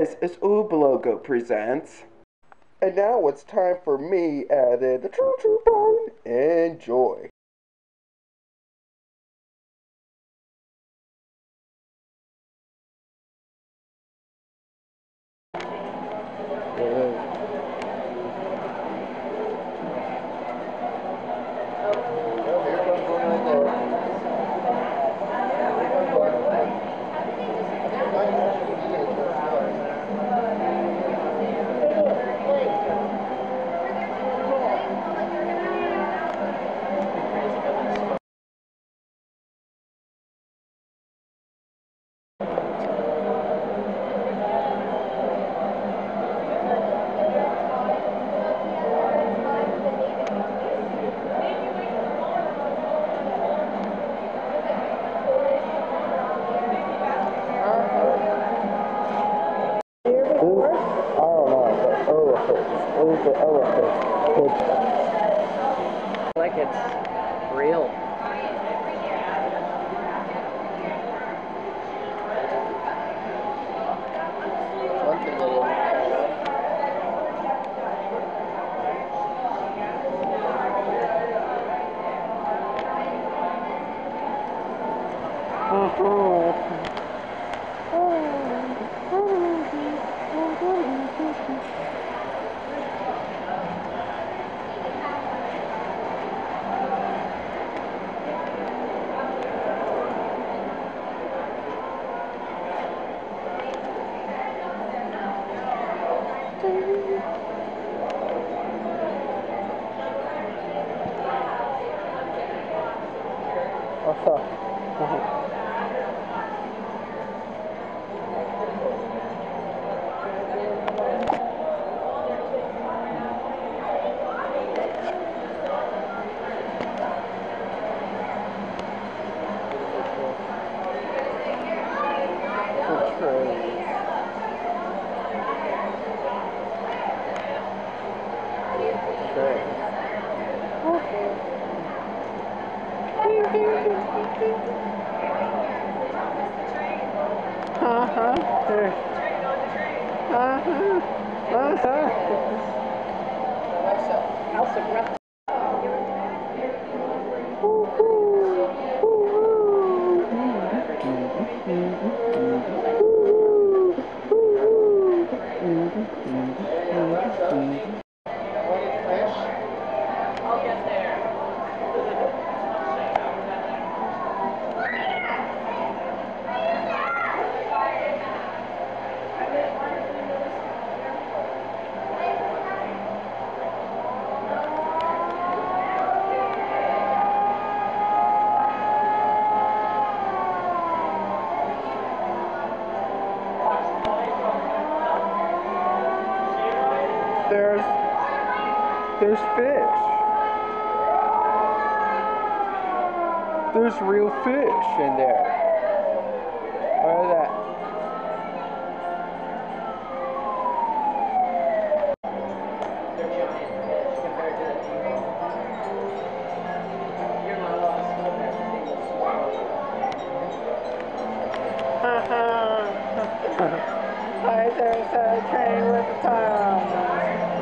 This is Oobi Logo presents. And now it's time for me and the Choo Phone. Enjoy. Like it's real. What's up? There's fish. There's real fish in there. Look at that. Hi, there's a train with a tire.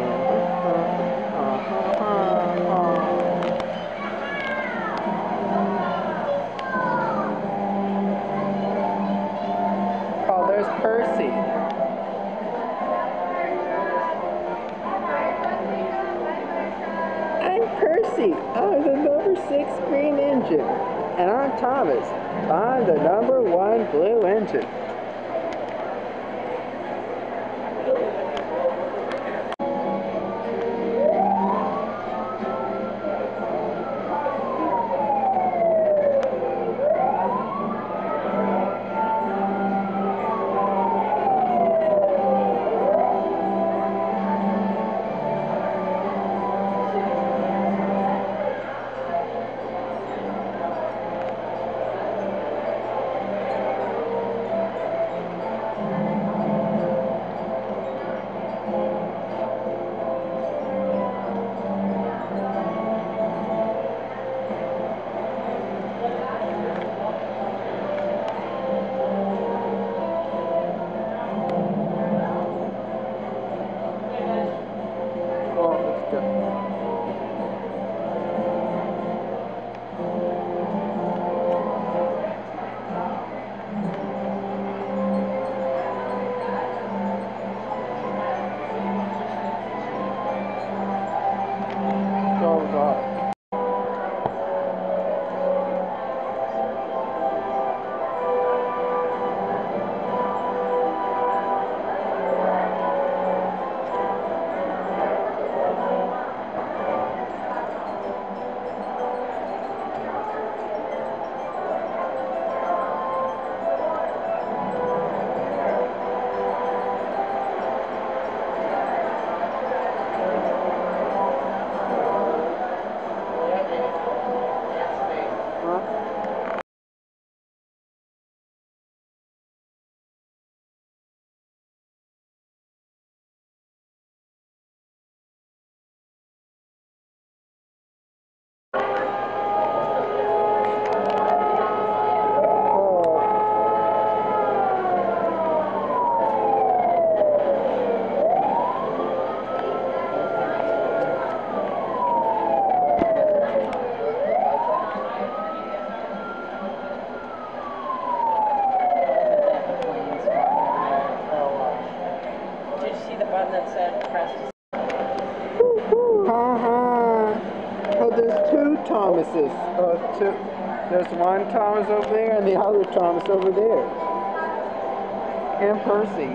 Oh, there's Percy. I'm Percy. I'm the number 6 green engine. And I'm Thomas. I'm the number 1 blue engine. Thomases. Two. There's one Thomas over there and the other Thomas over there. And Percy.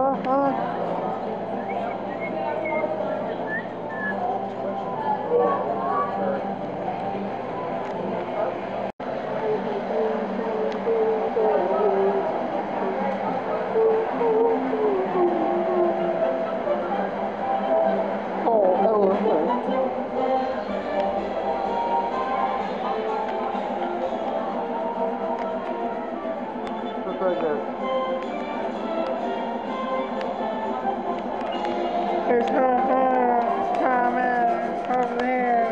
There's Thomas over there.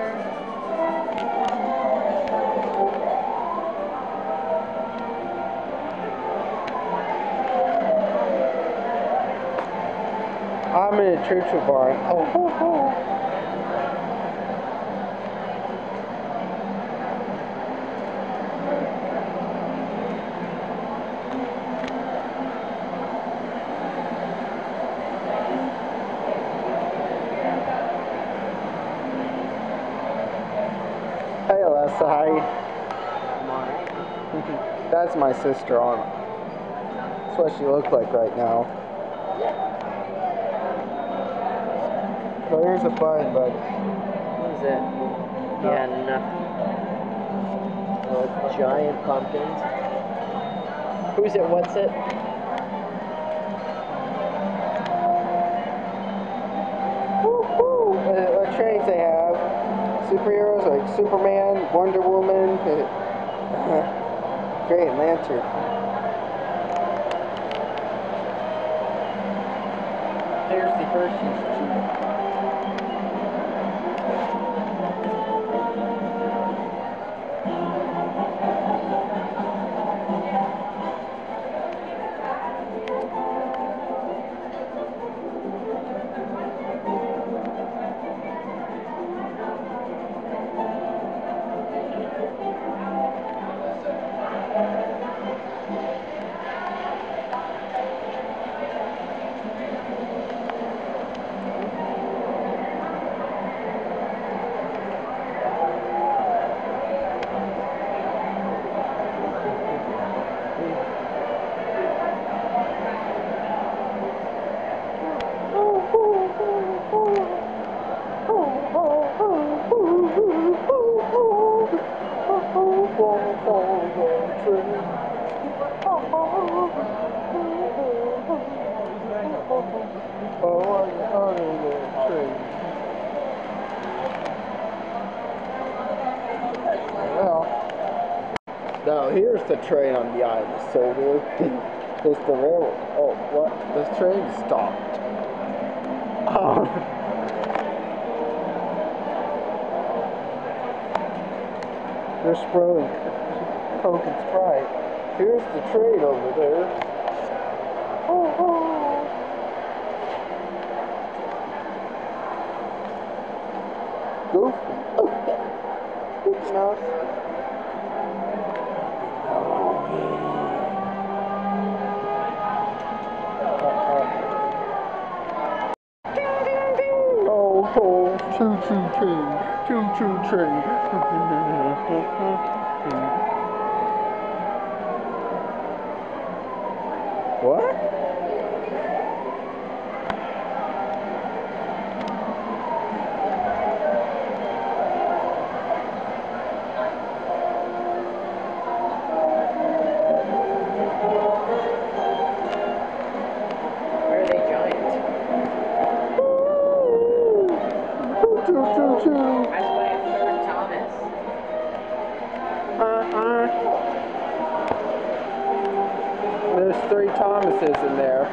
I'm in a choo-choo barn. Hey Elessa, hi. I'm alright. That's my sister on. That's what she looks like right now. So here's a button, but What is it? Yeah, nothing. Oh, giant pumpkins. Who's it? What's it? What trains they have? Superheroes like Superman, Wonder Woman, Green Lantern. Here's the Hershey's. Now here's the train on the island, so there's the railroad. Oh, what? This train stopped. They're spraying Coke and Sprite. Here's the train over there. Goofy. Mickey Mouse. Choo-choo train, choo-choo train. What? Where are they giant? Choo-choo-choo. That's by a third Thomas. There's 3 Thomases in there.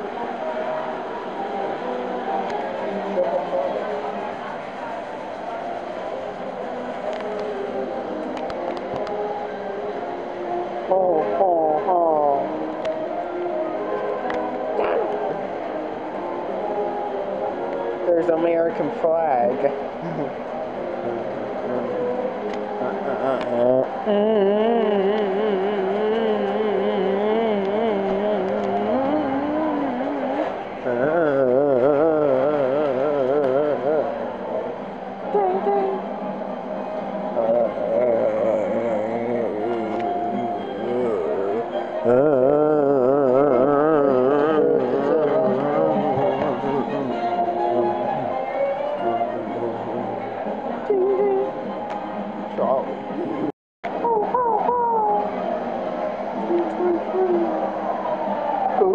There's American flag.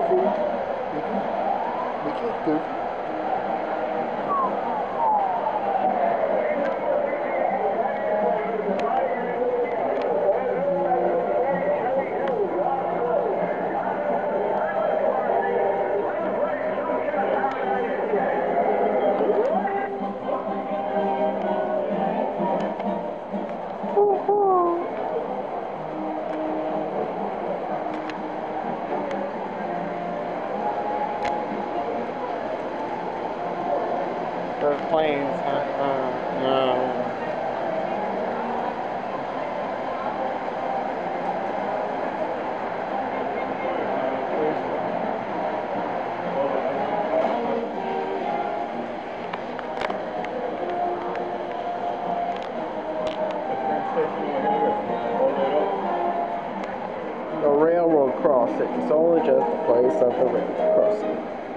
goofy? We get goofy. The planes, no. The railroad crossing. It's only just the place of the railroad crossing.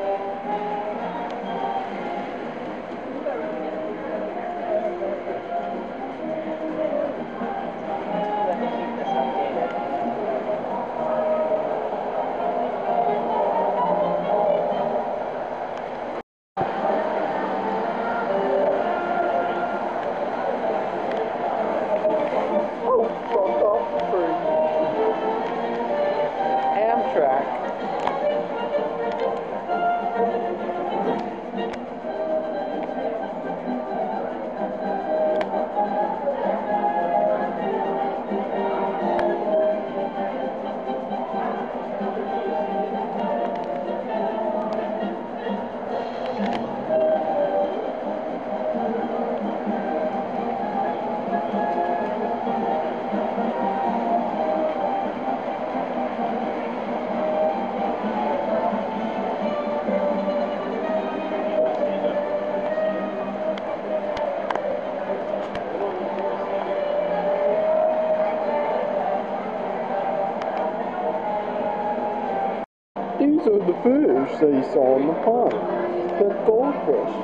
These are the fish that you saw in the pond. The goldfish.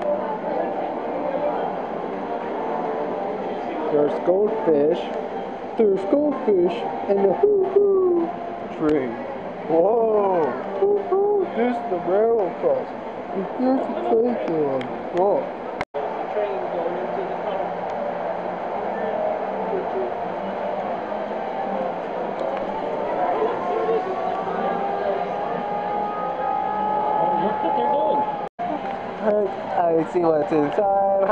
There's goldfish. There's goldfish in the hoo-hoo tree. Whoa! Hoo-hoo! This is the railroad crossing. Here's the train going. Whoa! Train going into the tunnel. Look what they're doing. I see what's inside.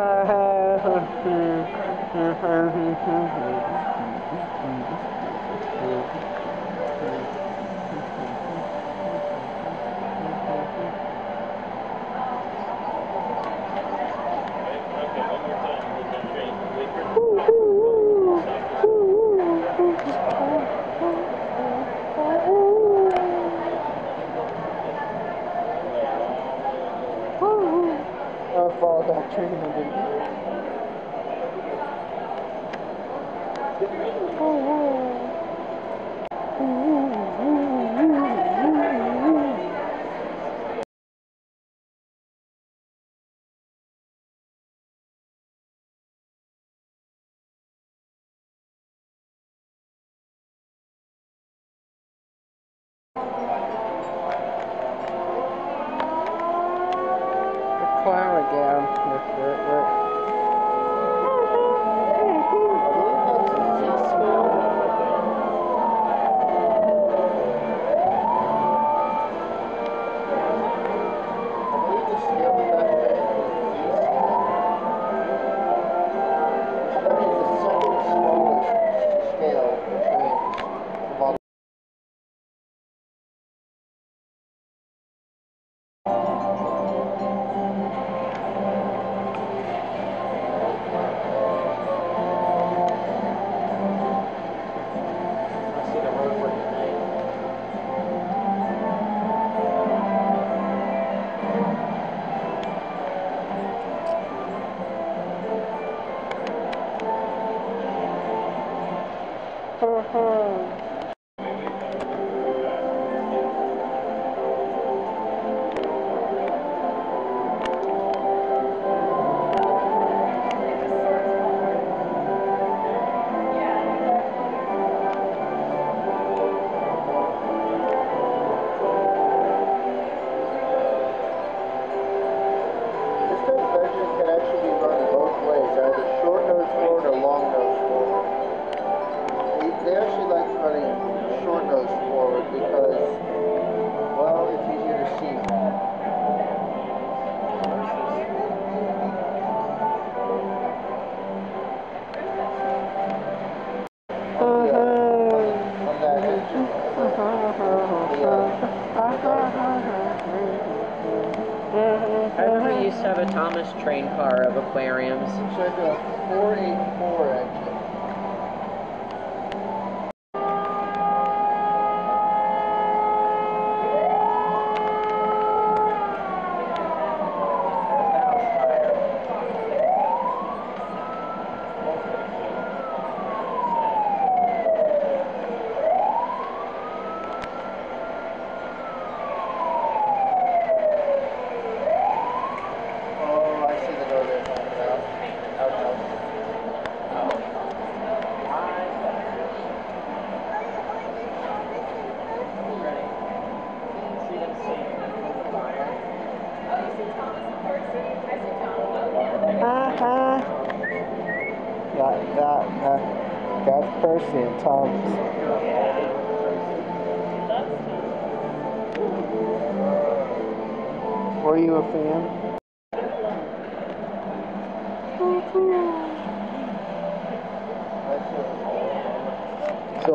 I follow that train and climb again. I remember you used to have a Thomas train car of aquariums. Check out 484 actually. That's Percy and Thomas. Were you a fan? So.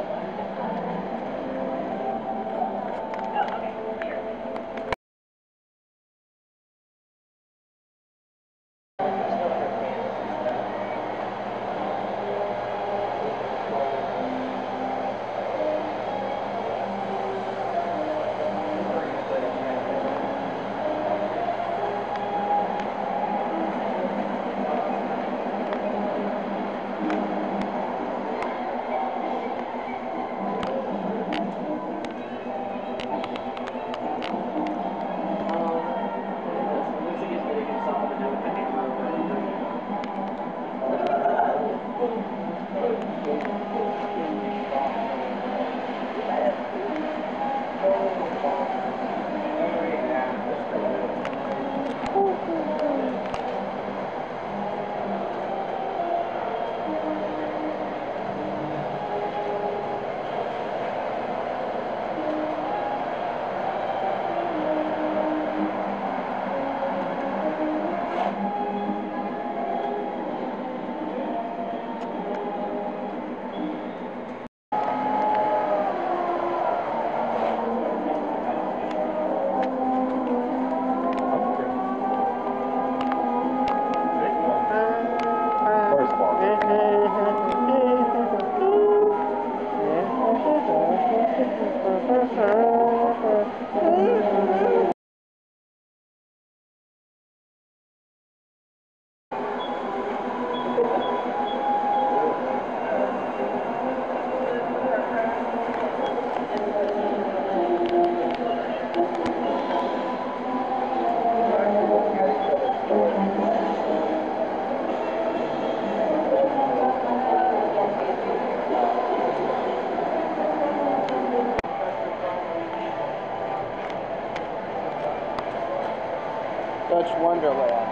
Dutch Wonderland.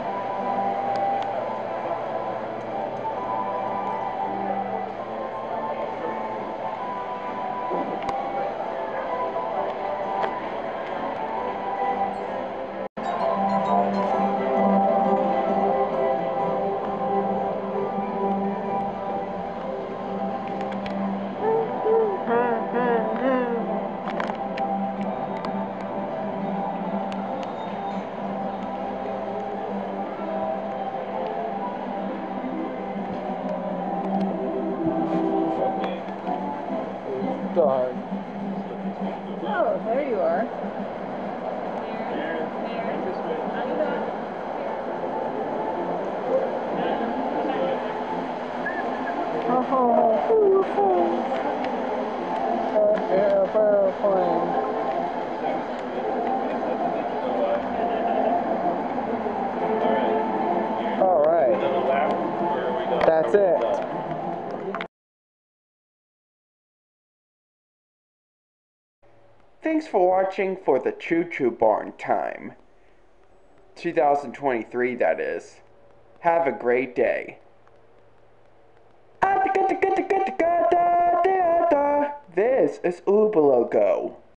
Darn. Oh, there you are. Airplane. All right. That's it. Thanks for watching for the Choo Choo Barn time. 2023, that is. Have a great day. This is Oobi logo.